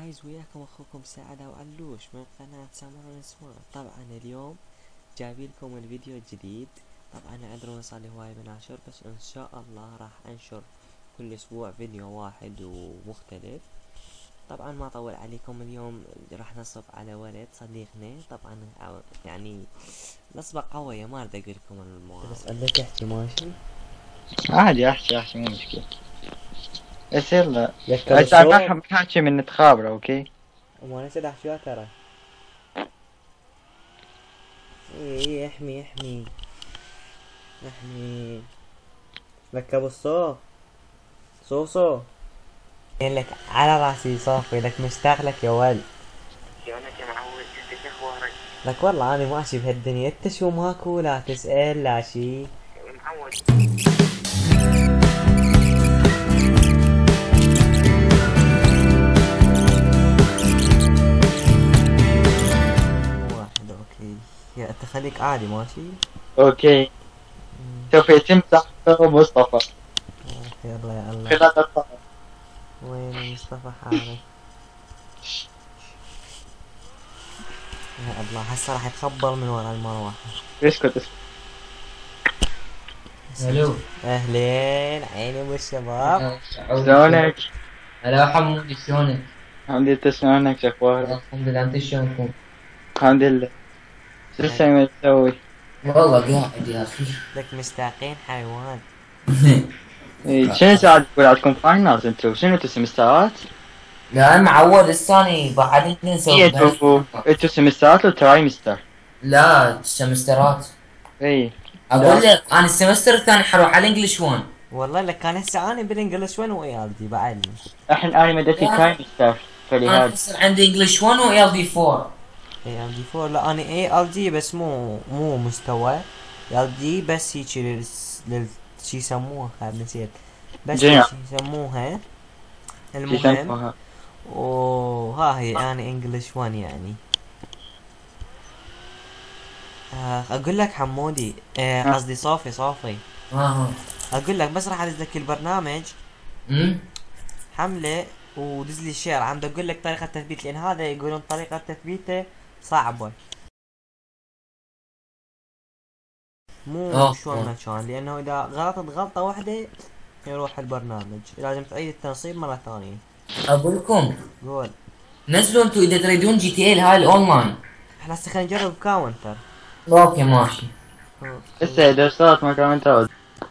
جايز وياكم اخوكم سعد وعلوش من قناة سمر نسوان. طبعا اليوم جايبلكم الفيديو الجديد. طبعا عذرون صار لي هواي بناشر، بس ان شاء الله راح انشر كل اسبوع فيديو واحد ومختلف. طبعا ما اطول عليكم، اليوم راح نصب على ولد صديقنا. طبعا يعني نصبة قوية، ما اريد اقول لكم المواضيع، بس بدك احكي ماشي؟ عادي احكي مو مشكلة. بس يلا لك هسه بالصوت ما حكي من نتخابره اوكي. وما نسيت احكي ترى. ايه احمي احمي احمي لك ابو الصوف صوصو. لك على راسي صافي، لك مشتاق لك يا ولد. شلونك يا معود؟ انت شو اخبارك؟ لك والله انا ماشي بهالدنيا، انت شو ماكو لا تسأل لا شي. معود. واحد اوكي، يا انت خليك عادي ماشي. اوكي سوف يتم سحب مصطفى يلا يا الله. خلال الطاقة. وين مصطفى حالك؟ يا الله هسه راح يتخبل من ورا المروحة. اسكت. الو. اهلين عيني ابو الشباب. شلونك؟ هلا حمودي، شلونك؟ الحمد لله. انت شلونك؟ شو اخبارك؟ الحمد لله، انت شلونكم؟ الحمد لله. شو تسوي؟ والله قاعد يا اخي. لك مشتاقين حيوان. إيه، شنو ساعات تقول عندكم فاينلز انتو؟ شنو انتو سمسترات؟ لا انا معود الثاني بعدين نسوي انتو سمسترات ولا ترايمستر؟ لا سمسترات. اي اقول لك انا السمستر الثاني حروح على انجلش 1. والله لك كان هسه اني بالانجلش وين ويالدي بعدني. الحين انا مدتي ترايمستر انا فلهذا. هسه عندي انجلش 1 وال دي 4. اي ال دي 4، لا انا اي ال دي بس مو مستوى ال دي، بس هيك شي يسموها نسيت، بس جينا. شي يسموها. شو المهم يسموها؟ وها هي انا انجلش 1 يعني. اقول لك حمودي، قصدي صافي. ها. اقول لك بس راح ادز لك البرنامج امم حمله ودز لي الشير. عم اقول لك طريقه تثبيت، لان هذا يقولون طريقه تثبيته صعبه، مو شلون ما كان، لانه اذا غلطت غلطه واحده يروح البرنامج، لازم تعيد التنصيب مره ثانيه. اقول لكم قول. نزلوا انتوا اذا تريدون جي تي ال هاي الاونلاين. احنا هسه خلينا نجرب كاونتر. اوكي ماشي. هسه اذا صارت ما كان انت.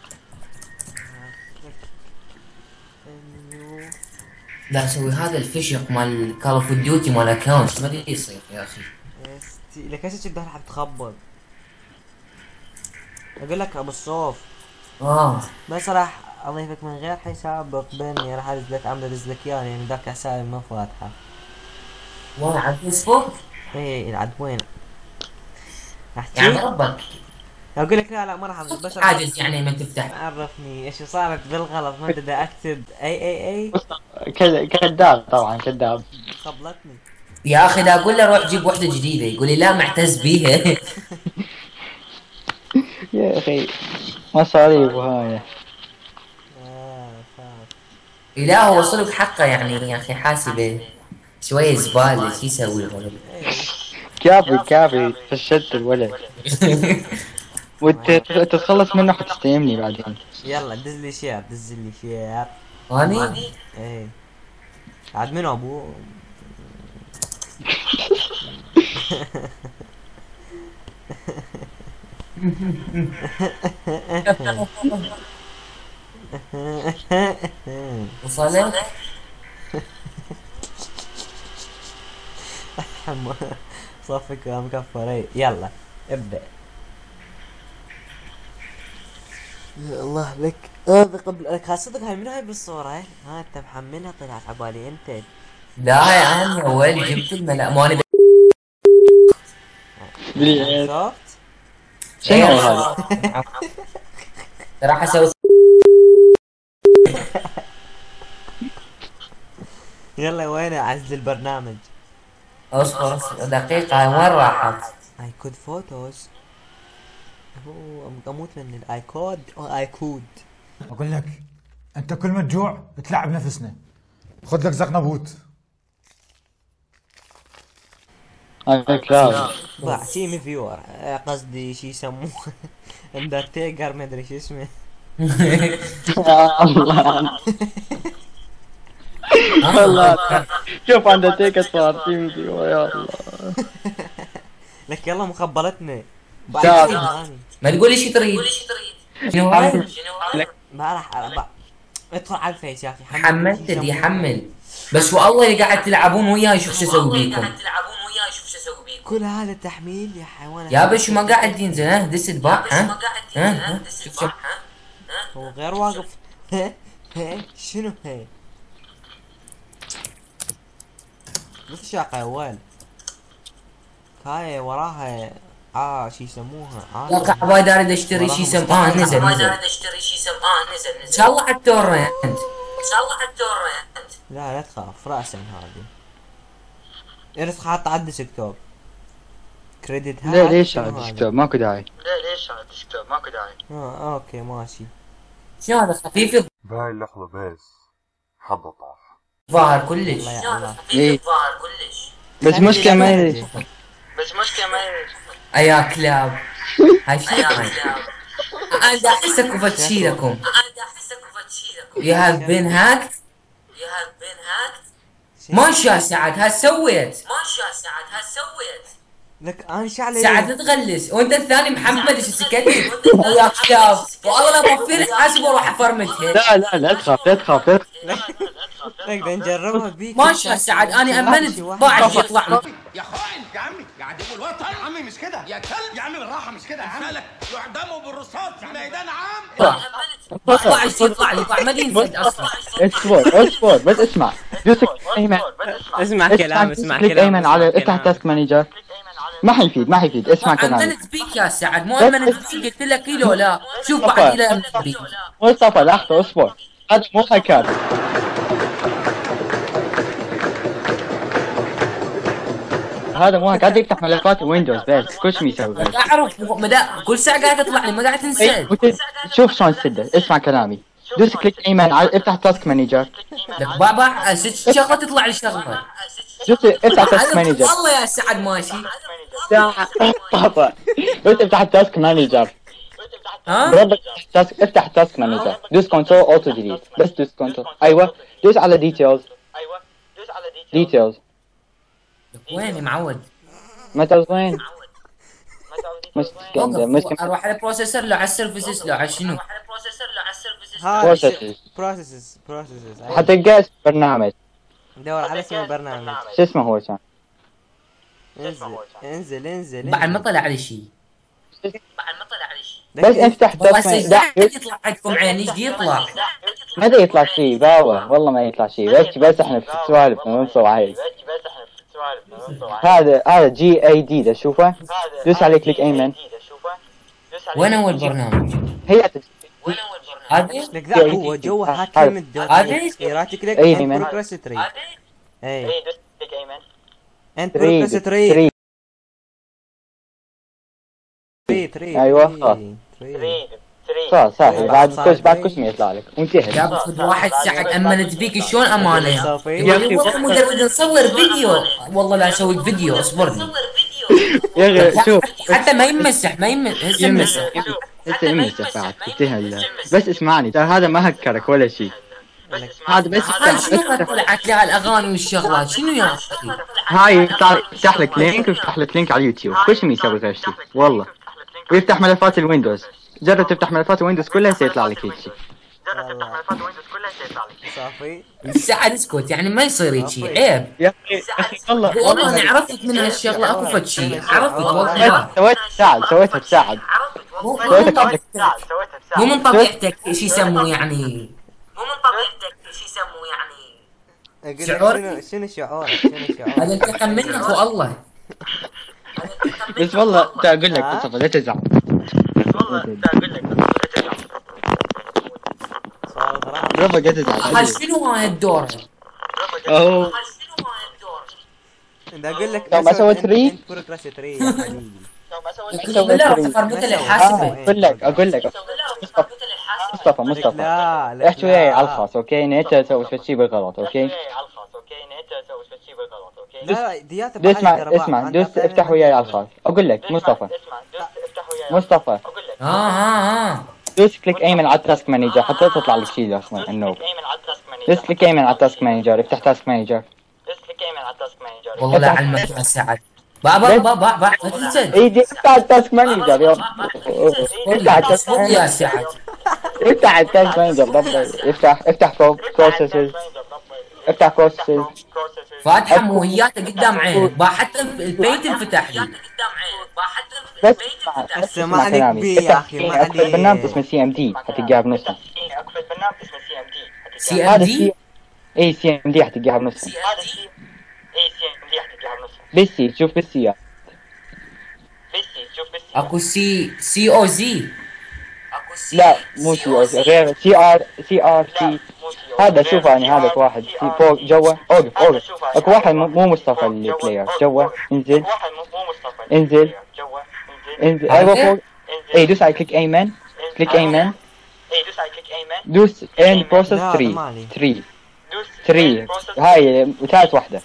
لا اسوي هذا الفشق مال كول اوف ديوتي مال اكونت، ما ادري يصير يا اخي. لك هسه كده راح تخبط. اقول لك ابو الصوف، بس راح اضيفك من غير حساب اقبلني، راح ادز لك عم ادز لك اياه، يعني ذاك حسابي ما فاتحه. وين على الفيسبوك؟ ايه عاد وين احكي؟ يعني ربك اقول لك لا ما راح ادز، بس عاجز يعني من تفتح. عرفني ايش صارت بالغلط، ما ادري اكتب اي كذاب طبعا كذاب. خبلتني. يا اخي دا اقول له روح جيب وحده جديده يقول لي لا معتز بيها. يا اخي مصاريف وهاي. فاهم. لا هو صدق حقه يعني يا اخي، حاسبه شويه زباله، شو يسوي الولد؟ كافي فشلت الولد. وتتخلص منه حتستلمني بعدين. يلا دز لي شير، دز لي شير. اني ايه عاد منو ابوه؟ وصلت. صفك مكفر. يلا ابدأ. يا الله لك هذا قبل لك صدق، هاي منو هاي بالصورة؟ ها انت محملها طلعت عبالي انت. لا يا عمي وين جبت الملا ماني شفت؟ شنو هذا؟ راح اسوي. يلا وين اعزل البرنامج؟ اصبر دقيقه، وين راحت؟ اي كود فوتوز. هو اموت من الايكود او ايكود. اقول لك انت كل ما تجوع تلعب نفسنا، خذ لك زقنبوت. انا كلاود. ضاع تيم فيور، قصدي شي يسموه اندرتيكر ما ادري شو اسمه. يا الله والله شوف اندرتيكر صار تيم فيور يا الله. لك يلا مخبلتنا تعال. ما تقول لي شو تريد؟ شنو هاي؟ ما راح ادخل على الفيس يا اخي. حملت دي حمل بس والله اللي قاعد تلعبون وياي شوف شو اسوي بيكم. كل هذا تحميل يا حيوان. يا باشا ما قاعد ينزل ها دست باع ها شوف هو غير واقف. شنو هي؟ بس شاقة يا ولد. هاي وراها شي يسموها يا كعباي داري اشتري شي يسموه نزل ان شاء الله على التورنت لا تخاف راسا هذه. ارث حاط على الديسكتوب كريدت. ليش على الديسكتوب ماكو داعي. اوكي ماشي. شنو هذا خفيف بهاي اللحظة بس حظه طاح. ظاهر كلش. ايه بس مشكلة ما يدري. يا كلاب هاي شنو هاي؟ انا دا احسكوا فتشيلكم. You have been hacked. ما شاء سعد ها سويت. لك انا شعلي سعد تغلس وانت الثاني محمد ايش سكتت؟ يا كلاب والله لا بفيرك حاسب واروح افرمتها. لا تخاف. نقدر نجربها بيك. ما شاء سعد انا امنت بعد يطلع لي. يا خاين يا عمي يا عدو الوطن يا عمي مش كده يا كلب يا عمي بالراحه مش كده يا عم مالك يعدموا بالرصاص في ميدان عام. يطلع لي ما ينفد اصلا. اصبر بس اسمع. دوسك ايمن. اسمع كلام كليك ايمن على افتح تاسك مانجر. ما حيفيد اسمع كلامي. امنت بيك يا سعد مو امنت بيك قلت لك كيلو لا شوف بعد الى امنت بيك. مصطفى لحظة اصبر. هذا مو هاكر. هذا مو قاعد يفتح ملفات ويندوز بس كل شيء يسوي بس. اعرف كل ساعه قاعد تطلع لي ما قاعد تنسد. شوف شلون تسده. اسمع كلامي. دوس كليك ايمن على افتح تاسك مانجر. لك بابا شغله تطلع لي شغله. دوس افتح تاسك مانجر. والله يا سعد ماشي. بابا دوس افتح التاسك مانجر. بربط افتح التاسك مانجر. دوس كنترول اوتو ديليت بس دوس كنترول. ايوه دوس على ديتيلز. وين يا معود؟ متى وين؟ اروح على البروسيسور لو على السيرفيسز لو على شنو؟ بروسيسز حتلقى اسم برنامج. دور على اسم البرنامج. شو اسمه هو كان؟ انزل بعد ما طلع لي شيء. بس افتح تاسك مانجر يطلع عندكم عين ايش يطلع؟ ما يطلع شيء باوة والله ما يطلع شيء بس احنا في سوالف ننصر عليه. هذا جي اي دي تشوفه. دوس عليه كليك ايمن. وين هو البرنامج؟ هي هذا لك ذا هو جوه هات كلمة هذا راتب كليك ايمن. بروجرس تري. اي دوس كليك ايمن. انت بروجرس تري. ايوه خلاص بعد كل شيء يطلع لك وانتهى. يا باخذ واحد ساعد امنت بيك شلون امانه؟ يا اخي والله مجرد نصور فيديو والله لا اسوي فيديو اصبرني. يا اخي شوف حتى ما يمسح هسه يمسح بعد انتهى. بس اسمعني ترى هذا ما هكرك ولا شيء. هذا بس شنو طلعت لي هالاغاني والشغلات شنو يا اخي؟ هاي يفتح لك لينك ويفتح لك لينك على اليوتيوب كل شيء يسوي غير شيء والله. ويفتح ملفات الويندوز. جرب تفتح ملفات الويندوز كلها سيطلع لك هيك شيء. صافي سعد اسكت يعني ما يصير هيك شيء عيب يا اخي والله انا عرفت من هالشغله اكو فد شيء عرفت والله. سويتها بساعد. مو من طبيعتك شو يسموه يعني. شعور شنو شعورك هذا انتقم منك والله. بس والله اقول لك مصطفى لا تزعل. برافو لا تزعل. شنو هاي الدور؟ اوه اذا اقول لك ما سويت ري بروجرس تري يا حبيبي. لا مثل الحاسبه. اقول لك مصطفى لا احكي وياي على الخاص اوكي. نيت سويت شيء بالغلط اوكي. لا ديات دوس اسمع دوس افتح وياي على الخاص. اقول لك مصطفى دوس كليك ايمن على التاسك مانجر حتى تطلع لك شيء اسمه النوب. دوس كليك ايمن على التاسك مانجر، افتح تاسك مانجر. والله لا علمك يا سعد. بابا لا تنسى. اي دي افتح التاسك مانجر يا افتح التاسك مانجر يا سعد. افتح التاسك مانجر ضبط. افتح بروسيسز. افتح بروسيسز. فاتحه موهياته قدام عينك، حتى البيت انفتح لي. بس هسه ما عليك بيه يا اخي، ما عليك. برنامج اسمه سي ام دي حتلقاها بنصها. سي ام دي؟ اي سي ام دي حتلقاها بنصها. بسي شوف بسي اكو سي او زي. لا مو سي او زي، غير سي ار سي. هذا شوف انا هذاك واحد في فوق جوا. اوقف اكو واحد مو مصطفى البلاير جوا. انزل ايوه فوق. اي دوس على كليك ايمن. دوس اند بروسس 3 هاي ثالث واحدة.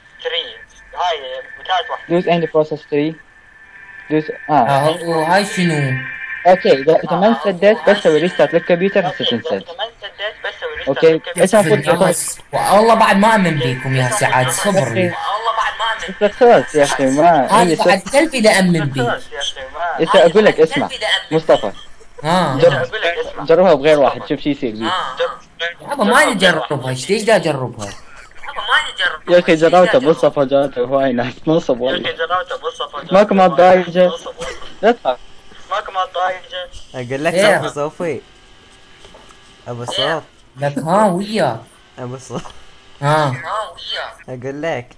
دوس اند بروسس 3. دوس هاي شنو؟ اوكي اذا ما انسدت بس سوي ريستارت للكمبيوتر هسه تنسد. اوكي والله بعد ما امن بيكم يا سعد، صبر لي. خلاص يا اخي ما انا بعد قلبي لا امن بيك. انت اقول لك اسمع مصطفى جربها بغير واحد شوف شو يصير بيه. يابا ما نجربها، ليش دا اجربها؟ يا اخي جربتها مصطفى جربتها هواي ناس نصب والله. ماكو ما ضايجه لا تخاف. اقول لك صوفي ابو صوف لك وياك ابو صوف وياك اقول لك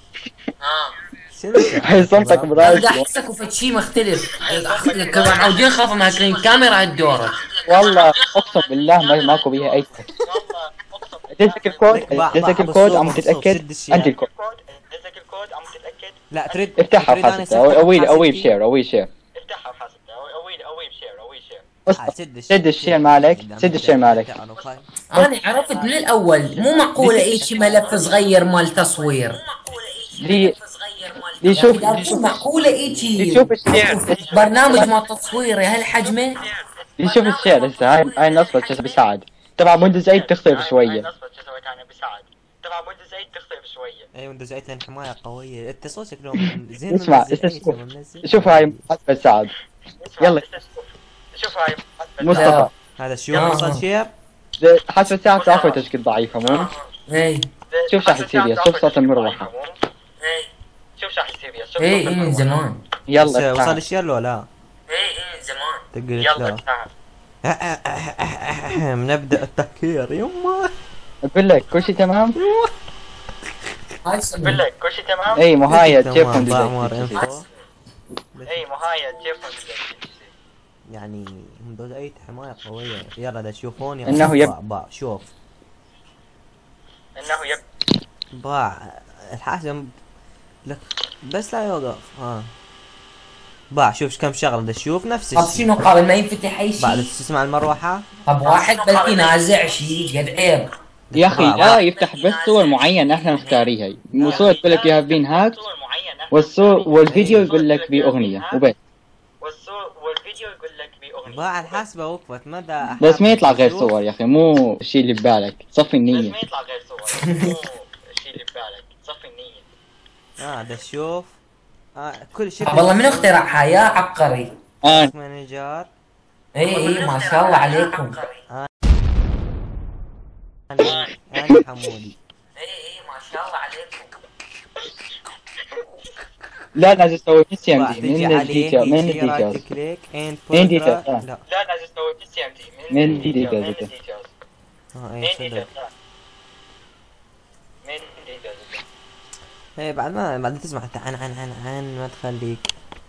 هاي صمتك برايك. احسك وفد شيء مختلف. كمان عاودين خاف مهكرين كاميرا هالدورة. والله اقسم بالله ماكو بيها اي شيء. دزك الكود عم تتاكد انت الكود. لا تريد افتحها وحاسبها اوي بشير. سد الشير مالك. انا عرفت من الاول مو معقولة اي شيء ملف صغير مال تصوير. لي شوف معقولة اي شيء شوف الشير برنامج مال تصوير يا هالحجمه. شوف الشير هسه هاي النصبة بساعد تبع ويندوز 8 تخطف شوية. اي ويندوز 8 لان حماية قوية. انت صوتك لهم زين. اسمع شوف هاي حسب سعد. يلا شوف هاي مصطفى هذا شو وصل شير حسب ساعة تعرفوا تشكيل ضعيفة مو؟ اي شوف شاحن سيريا شوف صوت المروحة. اي من زمان. يلا وصل الشير لو لا؟ اي زمان. تقول يلا نبدأ التهكير يما. اقول لك كل شيء تمام؟ اي مهاية تشيفون يعني ويندوز 8 حماية قوية. يلا دا تشوفون انه شوف باع الحاسم لك بس لا يوقف. باع شوف كم شغله دا تشوف نفس الشيء. طب شنو قبل ما ينفتح اي شيء؟ بعد تسمع المروحه. طب واحد بلكي نازع شيء قد عيب يا اخي. لا يفتح بس صور معينة احنا نختاريها. صورة تقول لك يو هاف بين هاك والفيديو يقول لك بأغنية وبس. باع الحاسبة وقفت مدى بس ما يطلع غير صور يا اخي مو الشيء اللي ببالك. صفي النية. ده شوف كل شيء. والله من اخترعها يا عبقري؟ مانجر. اي ما شاء الله عليكم. انا حمودي. اي ما شاء الله عليكم. لا لازم تسوي سي ام دي من الديتيل من الديتيلز. من ديتيلز لا لازم تسوي سي ام دي من الديتيلز. ايه بعد تسمع حتى عن ما تخليك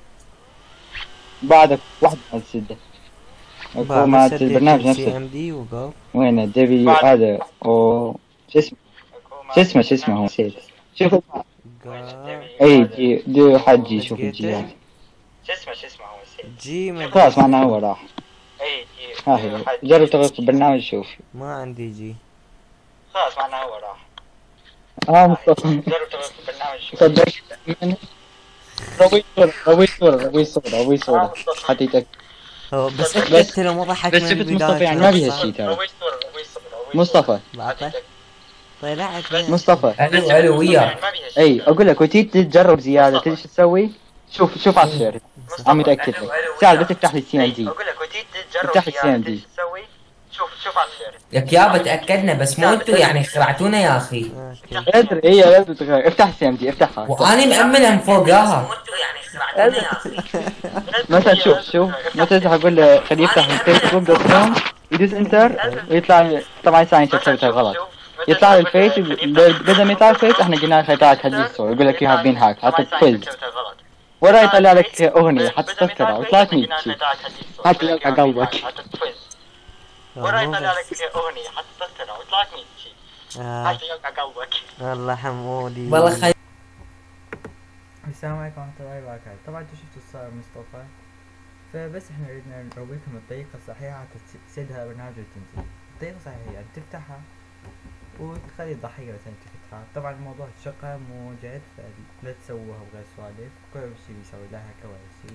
بعدك واحد ما تسده. ما البرنامج نفسه سي ام دي وقف وين الدبليو هذا او شو اسمه هو نسيت. شوف اي دي حجي شوف الجي هذا شو اسمه هو نسيت. جي خلاص معناه هو راح. اي جي جرب تغير البرنامج شوف. ما عندي جي خلاص معناه هو راح. مصطفى صدق من روي صورة حتى يتأكد. بس اتأكدت لو ما ضحك بس من شفت البداية. مصطفى يعني ما بيها شيء ترى. مصطفى بعطيه طلعت مصطفى الو وياك. اي اقول لك وتيجي تجرب زيادة تدري شو تسوي؟ شوف على الشير عم متأكد لك ساعد بس افتح لي سي ام دي افتح لي سي ام دي لك يابا تاكدنا بس مو انتوا يعني خرعتونا يا اخي. ادري هي لازم تغير افتح السي ام دي افتحها وانا مأمنها من فوقها. مثلا شوف مثلا اقول له خليه يفتح الفيسبوك دوت كوم يدوس انتر ويطلع طبعا ثاني سويتها غلط يطلع لي الفيس بدل ما يطلع الفيس احنا قلنا له يطلع لك هذه الصورة يقول لك يو هاف بين هاك حتى كويز ورا يطلع لك اغنية حتى تذكرها ويطلع لك 100 شيء حتى يوقع قلبك ورا يطلع لك اغنية حتى تذكرها ويطلع لك 100 شيء حتى يوقع قلبك. والله حمودي والله خي. السلام عليكم ورحمة الله وبركاته. طبعا انتوا شفتوا الصور مصطفى، فبس احنا ردنا نرويكم الطريقة الصحيحة تسدها برنامج وتنزل. الطريقة الصحيحة يعني تفتحها وتخلي الضحية مثلا تفتحها. طبعا الموضوع شقة مو جد فلا تسووها بغير سوالف، كل شي بيسوي لها كواليسي.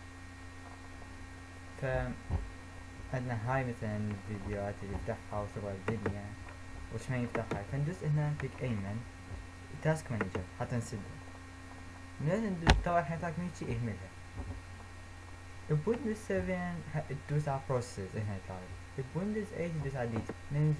ف عندنا هاي مثلا الفيديوهات اللي يفتحها وصور الدنيا وش ما يفتحها، فندوس هنا كليك ايمن تاسك مانجر حتى نسدها. لازم طبعا حيعطيك من شي اهملها. بويندوز 7 تدوس على بروسيس هنا يطلع. بويندوز 8 تدوس على ديت.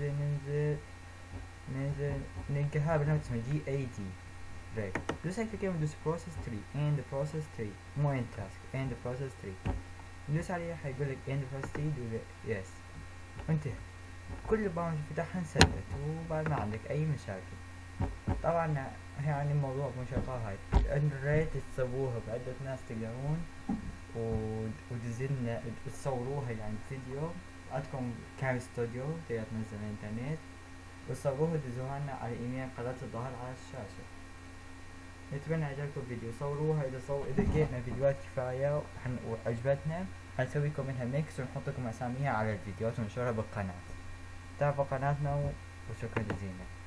ننزل نلقاها برنامج اسمه جي اي دي ريك. دوس على كلمة دوس بروسيس 3 اند بروسيس 3 مو اند تاسك اند بروسيس 3. ندوس عليها حيقول لك اند بروسيس 3 دوس يس وانتهى. كل البرامج فتحها انسدت وبعد ما عندك اي مشاكل. طبعا يعني الموضوع مو شغال هاي ريت تسووها بعدة ناس تقدرون ودزلنا تصوروها يعني فيديو. عندكم كام استوديو تقدر تنزل على الانترنت وتصوروها ودزوها لنا على ايميل قناة الظهر على الشاشة. نتمنى عجبكم الفيديو صوروها. اذا لقينا فيديوهات كفاية وعجبتنا حنسوي لكم منها ميكس ونحط لكم اساميها على الفيديوهات وننشرها بالقناة. تابعوا قناتنا وشكرا جزيلا.